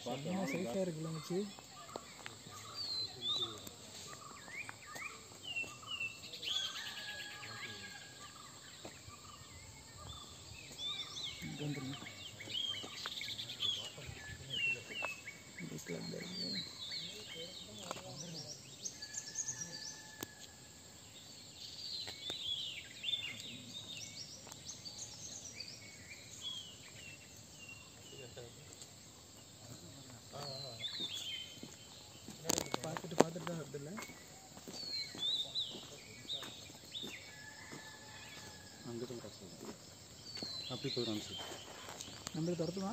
சைஸாக இருக்குல்ல மச்சி. வந்துருங்க பார்த்துட்டு தான் வருது இல்லை அங்கே தான் காசு அப்படி போயிடும் சார் நம்மளுக்கு துரத்துமா